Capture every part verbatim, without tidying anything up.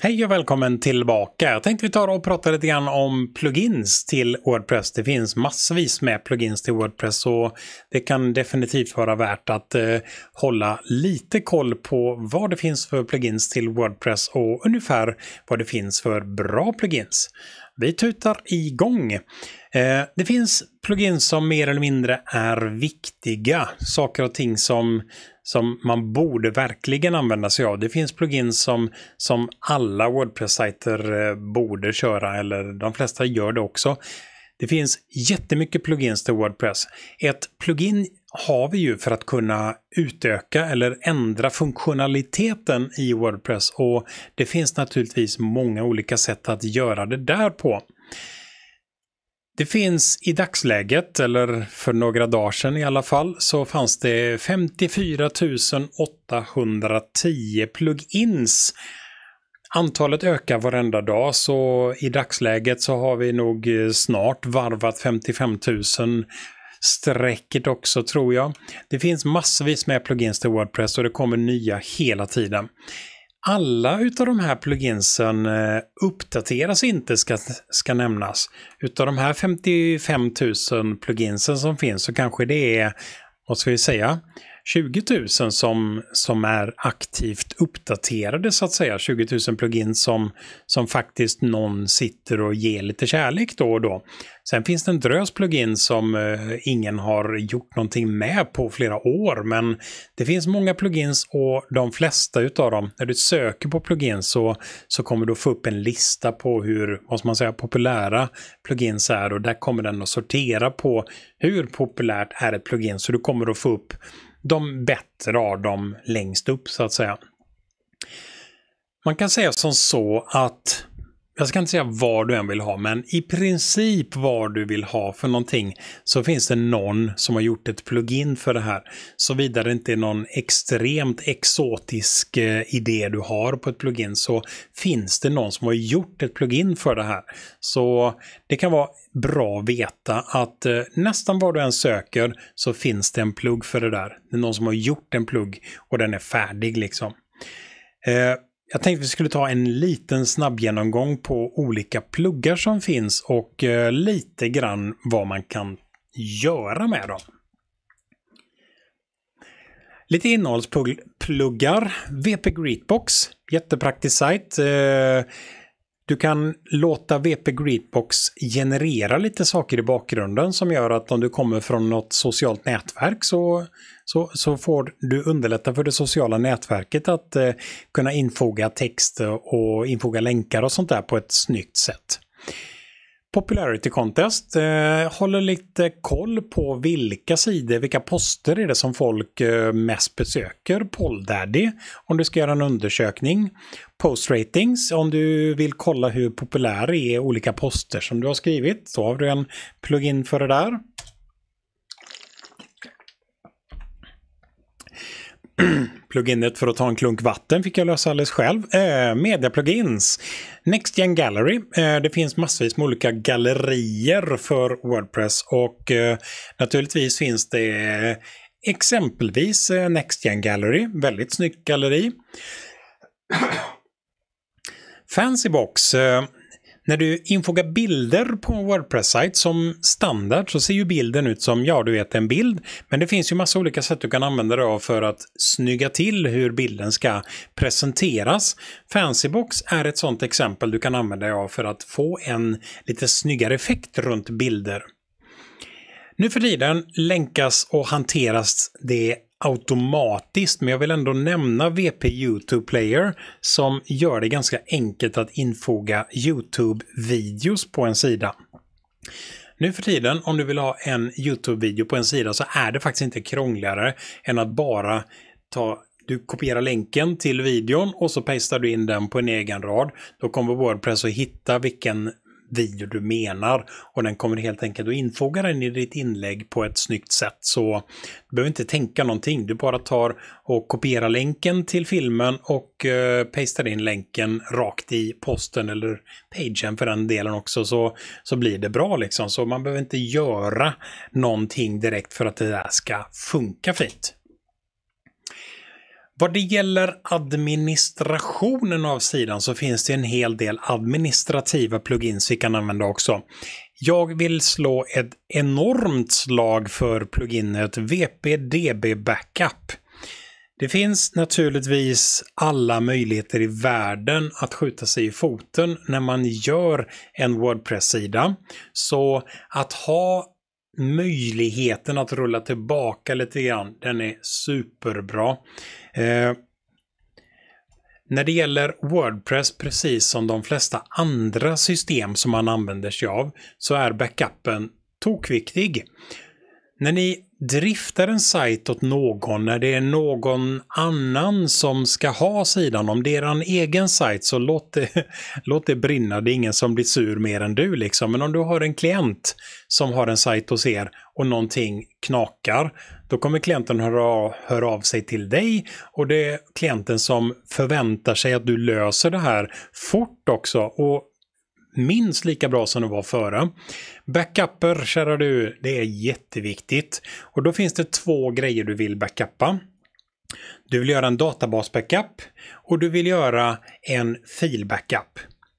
Hej och välkommen tillbaka. Jag tänkte vi tar och prata lite grann om plugins till WordPress. Det finns massvis med plugins till WordPress och det kan definitivt vara värt att eh, hålla lite koll på vad det finns för plugins till WordPress och ungefär vad det finns för bra plugins. Vi tutar igång. Eh, det finns plugins som mer eller mindre är viktiga. Saker och ting som som man borde verkligen använda sig av. Det finns plugins som, som alla WordPress-sajter eh, borde köra, eller de flesta gör det också. Det finns jättemycket plugins till WordPress. Ett plugin har vi ju för att kunna utöka eller ändra funktionaliteten i WordPress, och det finns naturligtvis många olika sätt att göra det där på. Det finns i dagsläget, eller för några dagar sedan i alla fall, så fanns det femtiofyra tusen åttahundratio plugins. Antalet ökar varenda dag, så i dagsläget så har vi nog snart varvat femtiofem tusen strecket också, tror jag. Det finns massvis med plugins till WordPress och det kommer nya hela tiden. Alla utav de här pluginsen uppdateras inte, ska, ska nämnas. Utav de här femtiofem tusen pluginsen som finns så kanske det är, vad ska vi säga, tjugo tusen som, som är aktivt uppdaterade, så att säga. tjugo tusen plugins som, som faktiskt någon sitter och ger lite kärlek då och då. Sen finns det en drös plugin som eh, ingen har gjort någonting med på flera år, men det finns många plugins och de flesta utav dem, när du söker på plugins så, så kommer du få upp en lista på hur, vad ska man säga, populära plugins är, och där kommer den att sortera på hur populärt är ett plugin, så du kommer att få upp de bättre av dem längst upp, så att säga. Man kan säga som så att, jag ska inte säga vad du än vill ha, men i princip vad du vill ha för någonting, så finns det någon som har gjort ett plugin för det här. Såvida det inte är någon extremt exotisk eh, idé du har på ett plugin, så finns det någon som har gjort ett plugin för det här. Så det kan vara bra att veta att eh, nästan vad du än söker så finns det en plugg för det där. Det är någon som har gjort en plugg och den är färdig liksom. Eh, Jag tänkte vi skulle ta en liten snabb genomgång på olika pluggar som finns och eh, lite grann vad man kan göra med dem. Lite innehållspluggar. W P Greetbox, jättepraktisk sajt. Eh, Du kan låta W P Greetbox generera lite saker i bakgrunden som gör att om du kommer från något socialt nätverk så, så, så får du underlätta för det sociala nätverket att eh, kunna infoga text och infoga länkar och sånt där på ett snyggt sätt. Popularity Contest eh, håller lite koll på vilka sidor, vilka poster är det som folk eh, mest besöker. Polldaddy om du ska göra en undersökning. Post ratings om du vill kolla hur populär är olika poster som du har skrivit. Så har du en plugin för det där. Pluginet för att ta en klunk vatten fick jag lösa alldeles själv. Eh, media plugins. Next Gen Gallery. Eh, det finns massvis med olika gallerier för WordPress och eh, naturligtvis finns det eh, exempelvis eh, Next Gen Gallery. Väldigt snyggt galleri. Fancybox. Eh, När du infogar bilder på en WordPress-sajt som standard så ser ju bilden ut som, ja du vet, en bild. Men det finns ju massa olika sätt du kan använda dig av för att snygga till hur bilden ska presenteras. Fancybox är ett sådant exempel du kan använda dig av för att få en lite snyggare effekt runt bilder. Nu för tiden länkas och hanteras det automatiskt, men jag vill ändå nämna W P YouTube Player som gör det ganska enkelt att infoga YouTube-videos på en sida. Nu för tiden, om du vill ha en YouTube-video på en sida så är det faktiskt inte krångligare än att bara ta, du kopierar länken till videon och så pastar du in den på en egen rad. Då kommer WordPress att hitta vilken video du menar och den kommer helt enkelt att infoga den i ditt inlägg på ett snyggt sätt, så du behöver inte tänka någonting, du bara tar och kopierar länken till filmen och eh, pastar in länken rakt i posten eller pagen för den delen också, så, så blir det bra liksom, så man behöver inte göra någonting direkt för att det där ska funka fint. Vad det gäller administrationen av sidan så finns det en hel del administrativa plugins vi kan använda också. Jag vill slå ett enormt slag för pluginet V P D B Backup. Det finns naturligtvis alla möjligheter i världen att skjuta sig i foten när man gör en WordPress-sida. Så att ha möjligheten att rulla tillbaka lite grann, den är superbra. Eh, när det gäller WordPress, precis som de flesta andra system som man använder sig av, så är backupen tokviktig. När ni driftar en sajt åt någon, när det är någon annan som ska ha sidan, om det är en egen sajt så låt det, låt det brinna, det är ingen som blir sur mer än du liksom. Men om du har en klient som har en sajt hos er och någonting knakar, då kommer klienten höra, höra av sig till dig och det är klienten som förväntar sig att du löser det här fort också och minst lika bra som det var före. Backuper, kära du, det är jätteviktigt. Och då finns det två grejer du vill backuppa. Du vill göra en databas-backup och du vill göra en fil-backup.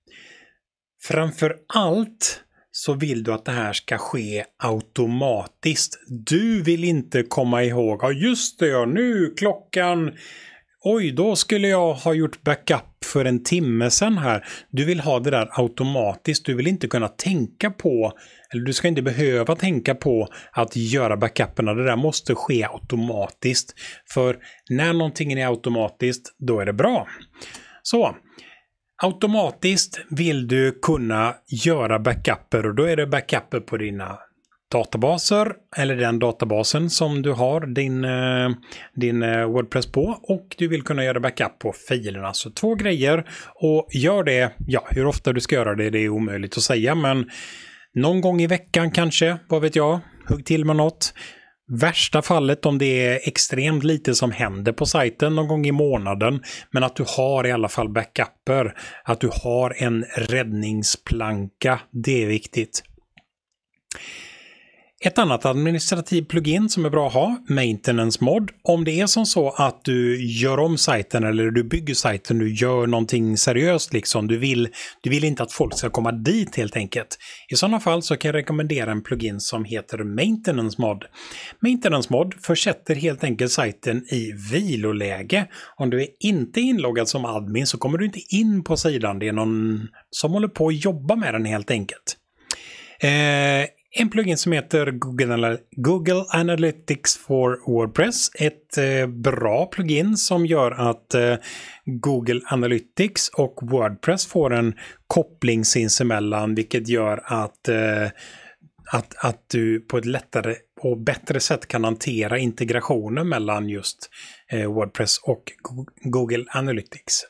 Framför allt så vill du att det här ska ske automatiskt. Du vill inte komma ihåg, ja just det, ja, nu klockan... Oj, då skulle jag ha gjort backup för en timme sedan här. Du vill ha det där automatiskt. Du vill inte kunna tänka på, eller du ska inte behöva tänka på att göra backuperna. Det där måste ske automatiskt. För när någonting är automatiskt, då är det bra. Så, automatiskt vill du kunna göra backuper och då är det backuper på dina databaser eller den databasen som du har din, din WordPress på och du vill kunna göra backup på filerna. Så två grejer och gör det, ja hur ofta du ska göra det, det är omöjligt att säga men någon gång i veckan kanske, vad vet jag, hugg till med något. Värsta fallet om det är extremt lite som händer på sajten någon gång i månaden men att du har i alla fall backuper, att du har en räddningsplanka, det är viktigt. Ett annat administrativ plugin som är bra att ha, Maintenance Mod. Om det är som så att du gör om sajten eller du bygger sajten, du gör någonting seriöst liksom, du vill, du vill inte att folk ska komma dit helt enkelt. I sådana fall så kan jag rekommendera en plugin som heter Maintenance Mod. Maintenance Mod försätter helt enkelt sajten i viloläge. Om du är inte inloggad som admin så kommer du inte in på sidan, det är någon som håller på att jobba med den helt enkelt. Eh, En plugin som heter Google, Google Analytics for WordPress. Ett eh, bra plugin som gör att eh, Google Analytics och WordPress får en koppling sinsemellan, vilket gör att, eh, att, att du på ett lättare och bättre sätt kan hantera integrationen mellan just eh, WordPress och Google Analytics.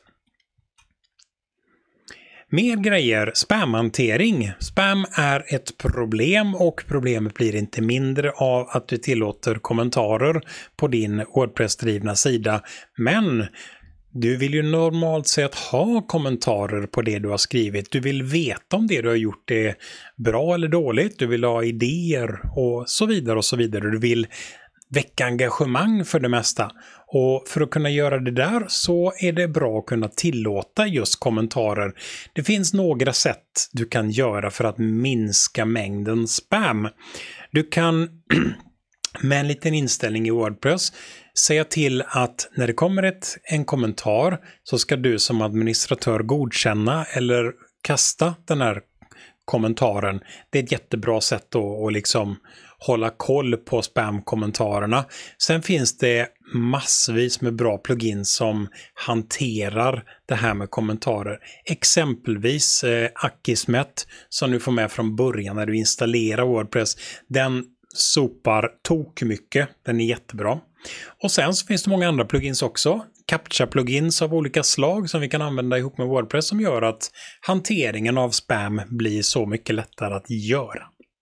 Mer grejer, spamhantering. Spam är ett problem och problemet blir inte mindre av att du tillåter kommentarer på din WordPress-drivna sida. Men du vill ju normalt sett ha kommentarer på det du har skrivit. Du vill veta om det du har gjort är bra eller dåligt. Du vill ha idéer och så vidare och så vidare. Du vill väcka engagemang för det mesta. Och för att kunna göra det där så är det bra att kunna tillåta just kommentarer. Det finns några sätt du kan göra för att minska mängden spam. Du kan med en liten inställning i WordPress säga till att när det kommer ett, en kommentar så ska du som administratör godkänna eller kasta den här kommentaren. Det är ett jättebra sätt att, att liksom hålla koll på spam-kommentarerna. Sen finns det massvis med bra plugins som hanterar det här med kommentarer. Exempelvis eh, Akismet som du får med från början när du installerar WordPress. Den sopar tok mycket. Den är jättebra. Och sen så finns det många andra plugins också. Captcha-plugins av olika slag som vi kan använda ihop med WordPress som gör att hanteringen av spam blir så mycket lättare att göra.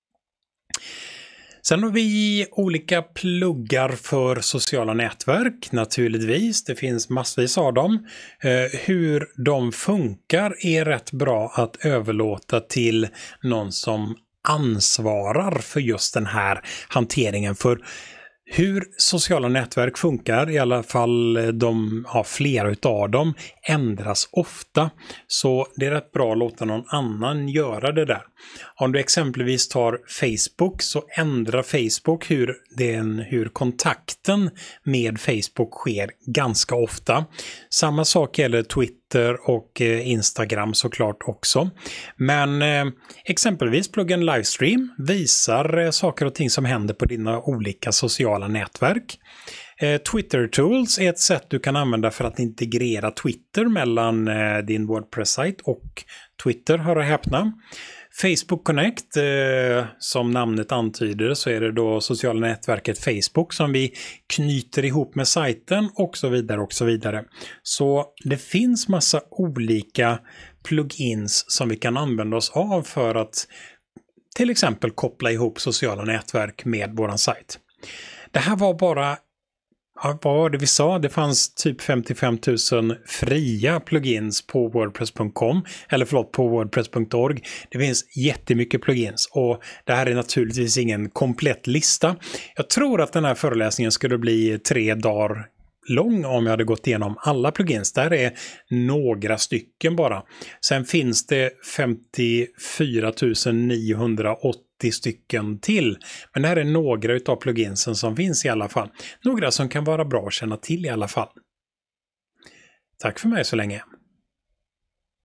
Sen har vi olika pluggar för sociala nätverk, naturligtvis. Det finns massvis av dem. Eh, hur de funkar är rätt bra att överlåta till någon som ansvarar för just den här hanteringen. För Hur sociala nätverk funkar, i alla fall de har flera utav dem, ändras ofta. Så det är rätt bra att låta någon annan göra det där. Om du exempelvis tar Facebook så ändrar Facebook hur, den, hur kontakten med Facebook sker ganska ofta. Samma sak gäller Twitter och Instagram såklart också. Men eh, exempelvis pluggen Livestream visar eh, saker och ting som händer på dina olika sociala nätverk. Eh, Twitter Tools är ett sätt du kan använda för att integrera Twitter mellan eh, din WordPress-sajt och Twitter, hör och häpna. Facebook Connect, eh, som namnet antyder så är det då sociala nätverket Facebook som vi knyter ihop med sajten och så vidare och så vidare. Så det finns massa olika plugins som vi kan använda oss av för att till exempel koppla ihop sociala nätverk med våran sajt. Det här var bara, ja, vad var det vi sa? Det fanns typ femtiofem tusen fria plugins på wordpress punkt com, eller förlåt, på wordpress punkt org. Det finns jättemycket plugins och det här är naturligtvis ingen komplett lista. Jag tror att den här föreläsningen skulle bli tre dagar lång om jag hade gått igenom alla plugins. Där är några stycken bara. Sen finns det femtiofyra tusen niohundraåttio stycken till. Men det här är några utav pluginsen som finns i alla fall. Några som kan vara bra att känna till i alla fall. Tack för mig så länge.